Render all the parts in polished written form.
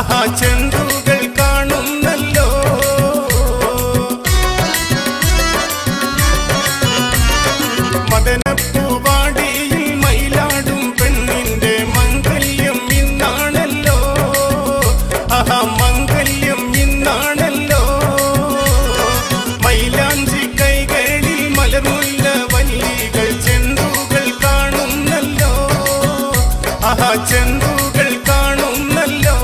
ആഹാ ചെണ്ടുകൾ കാണുന്നല്ലോ മദനപ്പൂവാടിയിൽ മയിലാടും പെണ്ണിന്റെ മംഗല്യം ഇന്നാണല്ലോ ആഹാ മംഗല്യം ഇന്നാണല്ലോ മൈലാഞ്ചി കൈകളിൽ മലർമുല്ല വല്ലികൾ ചെണ്ടുകൾ കാണുന്നല്ലോ ആഹാ ചെണ്ടുകൾ കാണുന്നല്ലോ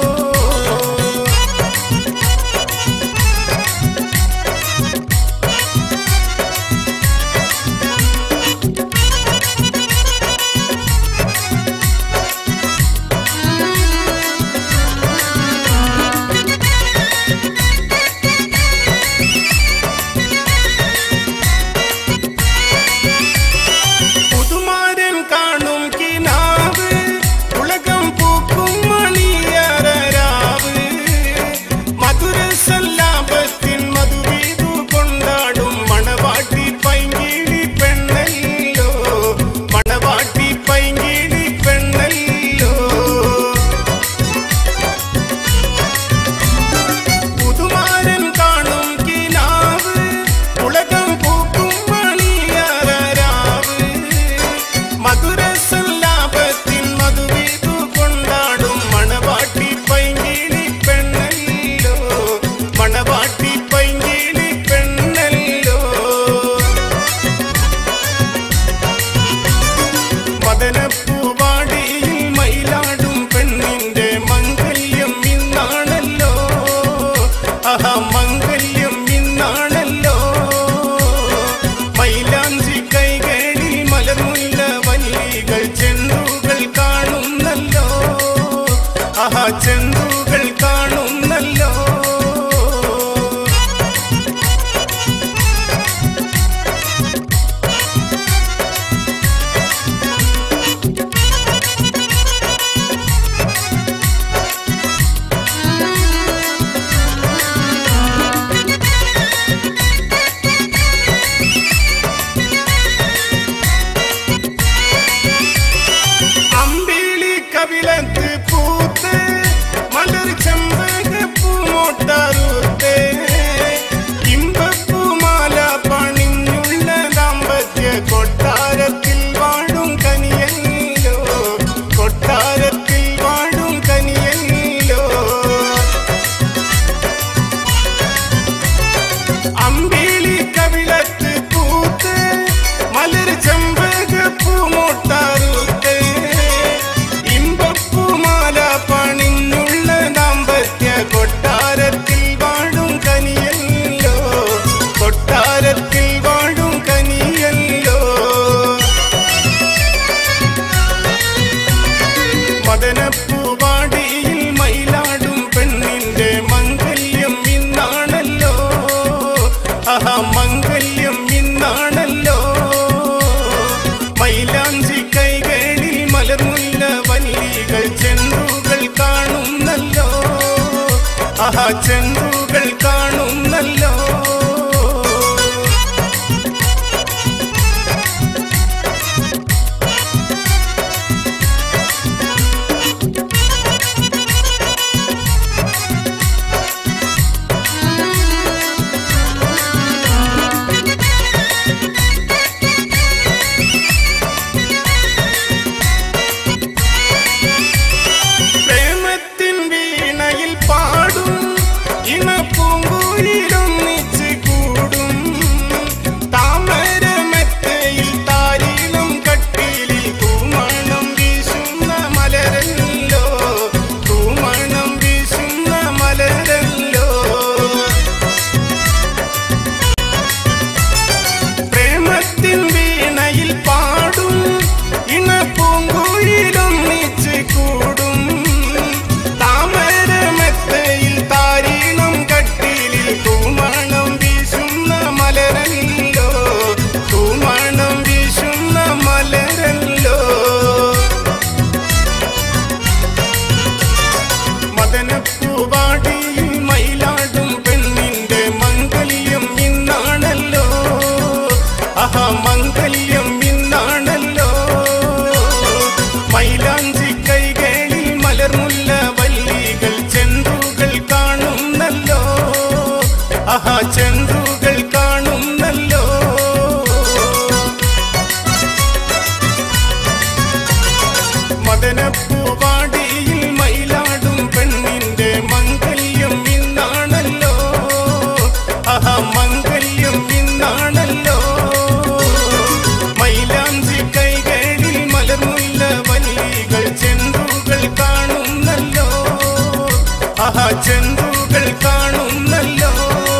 ചെണ്ടുകൾ കാണുന്നല്ലോ അമ്പിളി കവിളത്ത് പൂത്ത് മലർ ചെമ്പകപ്പൂ മോട്ടാറുത്തേ ഇമ്പപ്പൂമാല പണിഞ്ഞുള്ള ദാമ്പത്യ കൊട്ടാരത്തിൽ വാഴും കനിയല്ലോ കൊട്ടാരത്തിൽ വാഴും കനിയല്ലോ അമ്പിളി കവിളത്ത് പൂത്ത് മലർ ചെമ്പകപ്പൂ മോട്ടാറുത്തേ കൊട്ടാരത്തിൽ വാഴും കനിയല്ലോ കൊട്ടാരത്തിൽ വാഴും കനിയല്ലോ മദനപ്പൂവാടിയിൽ മയിലാടും പെണ്ണിന്റെ മംഗല്യം ഇന്നാണല്ലോ ആഹാ മംഗല്യം ഇന്നാണല്ലോ മൈലാഞ്ചി കൈകളിൽ മലർമുല്ല വല്ലികൾ ചെണ്ടുകൾ കാണുന്നല്ലോ ആഹാ ചെണ്ടുകൾ കാണുന്നല്ലോ പ്രേമത്തിൻ വീണയിൽ പാടും ഇണപ്പൂങ്കുയിലൊന്നിച്ച് കൂടും താമരമെത്തയിൽ താരീണം കട്ടിലിൽ തൂമണം വീശുന്ന മലരല്ലോ തൂമണം വീശുന്ന മലരല്ലോ പ്രേമത്തിൻ വീണയിൽ പാടും ഇണപ്പൂങ്കുയിലൊന്നിച്ച് കൂടും താമരമെത്തയിൽ താരീണം കട്ടിലിൽ തൂമണം വീശുന്ന മലരല്ലോ തൂമണം വീശുന്ന മലരല്ലോ മദനപ്പൂവാടിയിൽ മയിലാടും പെണ്ണിന്റെ മംഗല്യം ഇന്നാണല്ലോ ആഹാ മംഗല്യം ഇന്നാണല്ലോ മൈലാഞ്ചി കൈകളിൽ മലർമുല്ല വല്ലികൾ ചെണ്ടുകൾ കാണുന്നല്ലോ.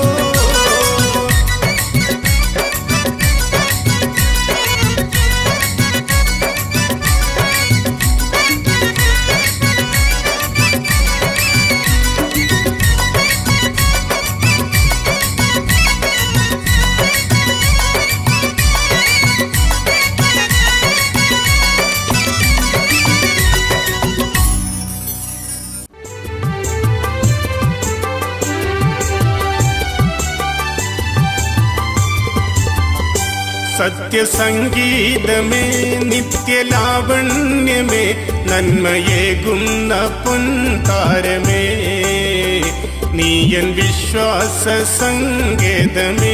സത്യസംഗീതമേ നിത്യലാവണ്യമേ നന്മയേകുന്ന പൊൻതാരമേ നീയൻ വിശ്വാസ സങ്കേതമേ.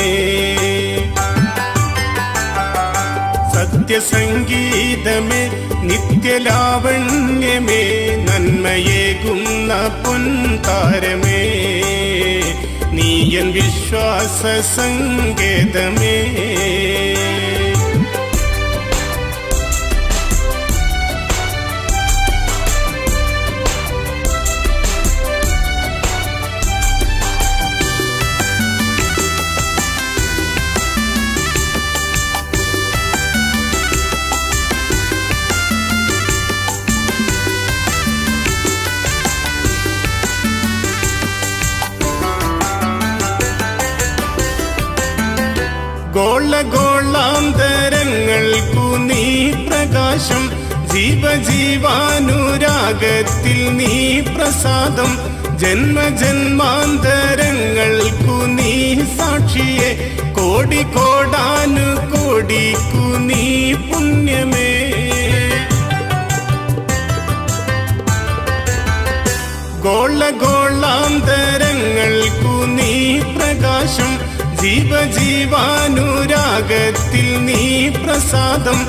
സത്യസംഗീതമേ നിത്യലാവണ്യമേ നന്മയേകുന്ന പൊൻതാരമേ നീയൻ വിശ്വാസ സങ്കേതമേ. ഗോളഗോളാന്തരങ്ങൾക്കു നീ പ്രകാശം ജീവജീവാനുരാഗത്തിൽ നീ പ്രസാദം ജന്മജന്മാന്തരങ്ങൾക്കു നീ സാക്ഷിയെ കോടി കോടാനു കോടിക്കു നീ പുണ്യമേ. ഗോളഗോളാന്തരങ്ങൾക്കു നീ പ്രകാശം ജീവജീവാനുരാഗത്തിൽ നീ പ്രസാദം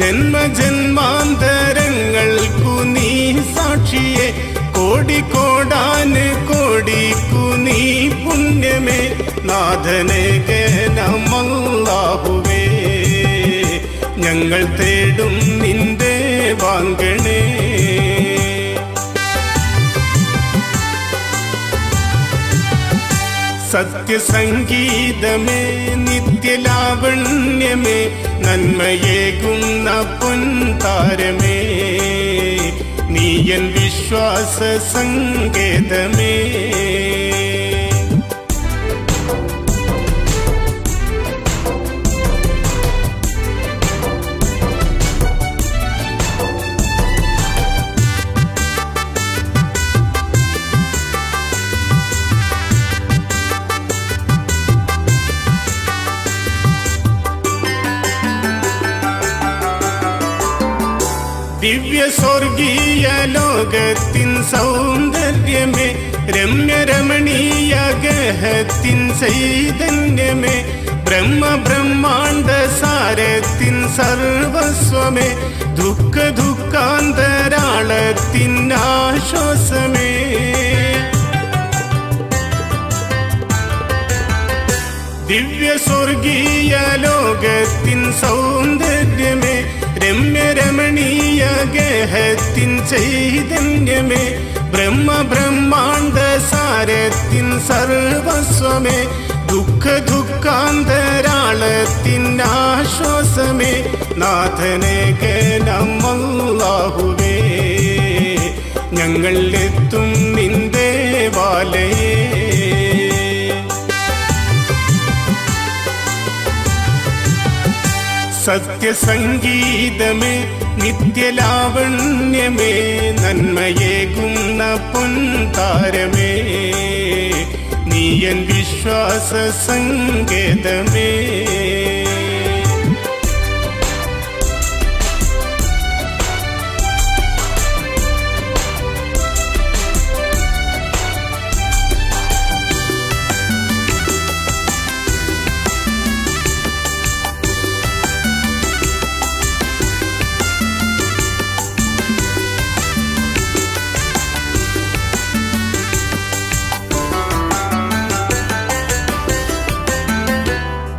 ജന്മജന്മാന്തരങ്ങൾക്കു നീ സാക്ഷിയെ കോടി കോടാന് കോടിക്കു നീ പുണ്യമേ. നാഥനേകനമല്ലാഹുവേ ഞങ്ങൾ തേടും നിന്റെ വാങ്കണേ. സത്യസംഗീതമേ നിത്യലാവണ്യമേ നന്മയേകുന്ന പൊൻതാരമേ നീയൻ വിശ്വാസ സങ്കേതമേ. ദിവ്യ സ്വർഗീയ ലോകത്തിൻ സൗന്ദര്യമേ രമ്യരമണീയ ഗഹത്തിൻ ചൈതന്യമേ ബ്രഹ്മബ്രഹ്മാണ്ഡ സാരത്തിൻ സർവസ്വമേ ദുഃഖ ദുഃഖാന്തരാളത്തിൻ ആശ്വാസമേ. ദിവ്യ സ്വർഗീയ ലോകത്തിൻ സൗന്ദര്യമേ രമ്യരമണീയ ഗഹത്തിൻ ചൈതന്യമേ ബ്രഹ്മബ്രഹ്മാണ്ഡ സാരത്തിൻ സർവസ്വമേ ദുഃഖ ദുഃഖാന്തരാളത്തിൻ ആശ്വാസമേ. നാഥനേകനമല്ലാഹുവേ ഞങ്ങൾ എത്തും നിന്റെ വാലയേ. സത്യസംഗീതമേ നിത്യലാവണ്യമേ നന്മയേകുന്ന പൊൻതാരമേ നീയൻ വിശ്വാസ സങ്കേതമേ.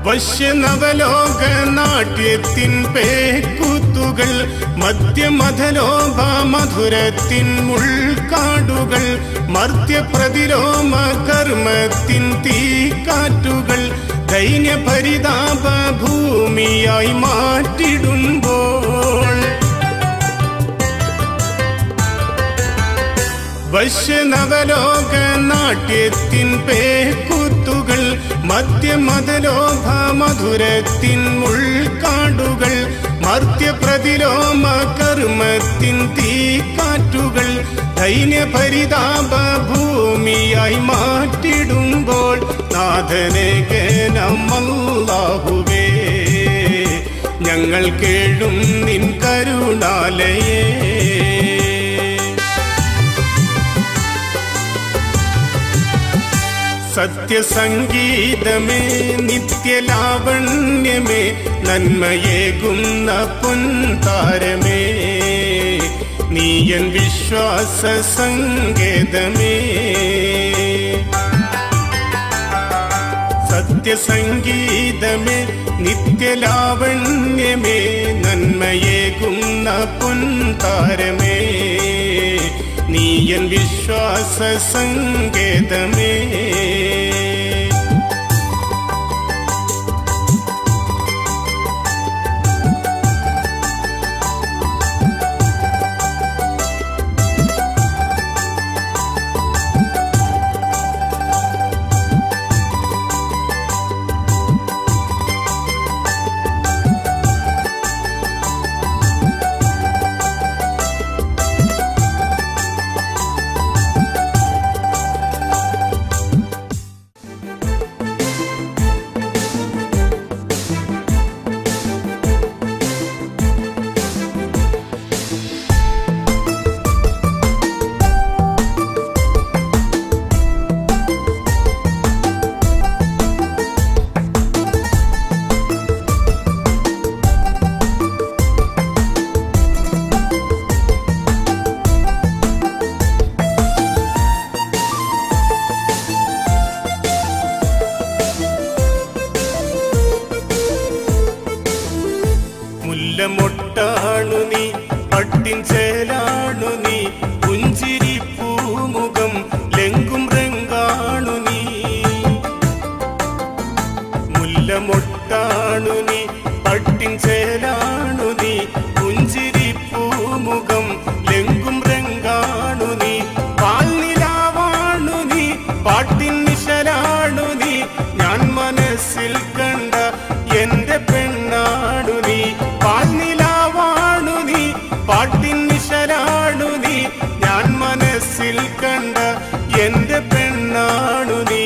വശ്യനവലോക നാട്യത്തിൻ പേക്കൂത്തുകൾ, മധ്യമധലോഭ മധുരത്തിൻ മുൾക്കാടുകൾ, മർത്യപ്രതിലോമ കർമ്മത്തിൻ തീക്കാറ്റുകൾ ദൈന്യപരിതാപ ഭൂമിയായി മാറ്റിടുമ്പോൾ, വശ്യനവലോക നാട്യത്തിൻ പേക്കൂത്തുകൾ, മധ്യമധലോഭ മധുരത്തിൻ മുൾക്കാടുകൾ, മർത്യപ്രതിലോമ കർമ്മത്തിൻ തീക്കാറ്റുകൾ ദൈന്യപരിതാപ ഭൂമിയായി മാറ്റിടുമ്പോൾ, നാഥനേകനമല്ലാഹുവേ ഞങ്ങൾ കേഴും നിൻ കരുണാലയേ. സത്യസംഗീതമേ നിത്യലാവണ്യമേ നന്മയേകുന്ന പൊൻതാരമേ, നീയൻ വിശ്വാസ സങ്കേതമേ. സത്യസംഗീതമേ നിത്യലാവണ്യമേ നന്മയേകുന്ന പൊൻതാരമേ, നീയൻ വിശ്വാസ സങ്കേതമേ. മുല്ലമൊട്ടാണു നീ, പട്ടിൻ ചേലാണു നീ, പുഞ്ചിരി പൂമുഖം ലെങ്കും രംഗാണു നീ. മുല്ലമൊട്ടാണു നീ, പട്ടിൻ ചേലാണു നീ, പുഞ്ചിരി പൂമുഖം ലെങ്കും രംഗാണു നീ. പാൽനിലാവാണു നീ, പാട്ടിൻ നിശലാണു നീ, ഞാൻ മനസ്സിൽ കണ്ട എന്റെ പെണ്ണാണു നീ. പാൽനിലാവാണു നീ, പാട്ടിൻ നിശലാണു നീ, ഞാൻ മനസ്സിൽ കണ്ട എന്റെ പെണ്ണാണു നീ.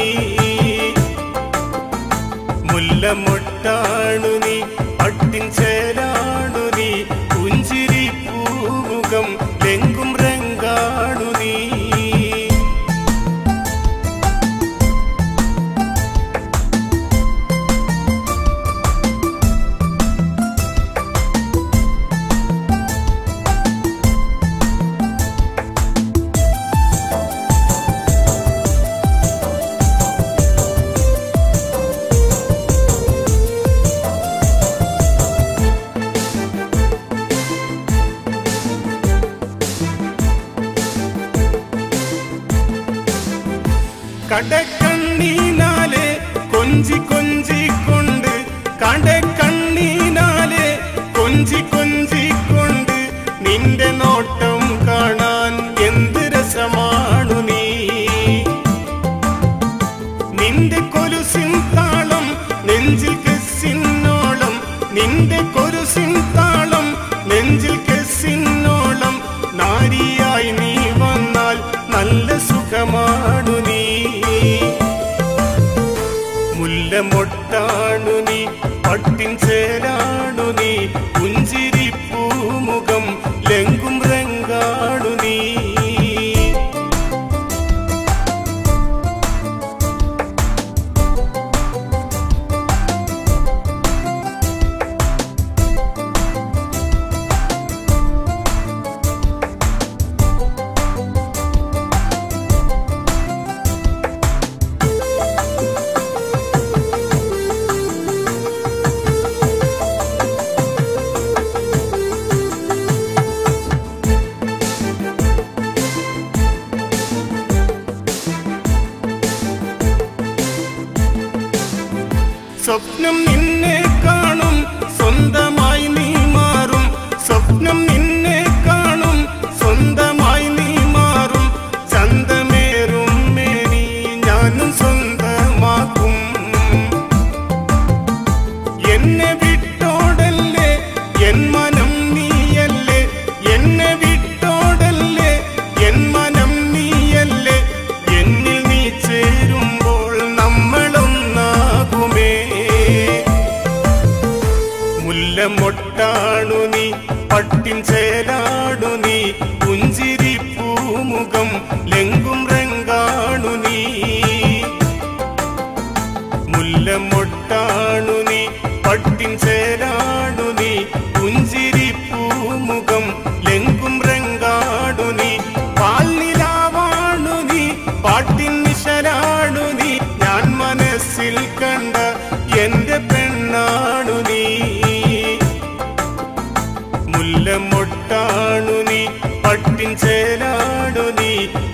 മുല്ലമൊട്ടാണു നീ, പട്ടിൻ ചേലാണു നീ, പുഞ്ചിരി പൂമുഖം ലെങ്കും രംഗാണു നീ. കടക്കണ്ണീനാലെ കൊഞ്ചി കൊഞ്ചിക്കൊണ്ട്, കടക്കണ്ണീനാലെ കൊഞ്ചി കൊഞ്ചിക്കൊണ്ട്, നിന്റെ നോട്ടം കാണാൻ എന്ത് രസമാണു നീ. നിന്റെ കൊലുസിൻ താളം നെഞ്ചിൽ കെസ്സിനോളം, നിന്റെ കൊലുസിൻ താളം നെഞ്ചിൽ കെസ്സിനോളം, നാരിയായി നീ വന്നാൽ നല്ല സുഖമാണു നീ. മുല്ലമൊട്ടാണു നീ, പട്ടിൻ ചേലാണു നീ, പുഞ്ചിരി പൂമുഖം ലെങ്കും രംഗാണു നീ. സ്വപ്നം നിന്നെ കാണും സ്വന്തമായി നീ മാറും സ്വപ്നം നിന്നെ കാണും സ്വന്തമായി നീ മാറും ചന്തമേറും മേനി ഞാനും സ്വന്തമാക്കും എന്നെ വിട്ടോടല്ലേ എൻ മനം നീയല്ലേ എന്നെ വിട്ടോടല്ലേ എൻ മനം നീയല്ലേ എന്നിൽ നീ ചേരുമ്പോൾ നമ്മളൊന്നാകുമേ മുല്ലമൊട്ടാണു നീ പട്ടിൻ ചേലാടു നീ പുഞ്ചിരി പൂമുഖം ലെങ്കും റെങ്കാണു നീ മുല്ലമൊട്ടാണു നീ പട്ടിൻ ചേലാടു നീ പുഞ്ചിരി പൂമുഖം ലെങ്കും റെങ്കാടു നീ പാൽനിലാവാണു നീ പാട്ടിൻ നിശലാണു നീ ഞാൻ മനസ്സിൽ കണ്ട എന്റെ പെണ്ണാണു നീ മുല്ലമൊട്ടാണു നീ പട്ടിൻ ചേലാടു നീ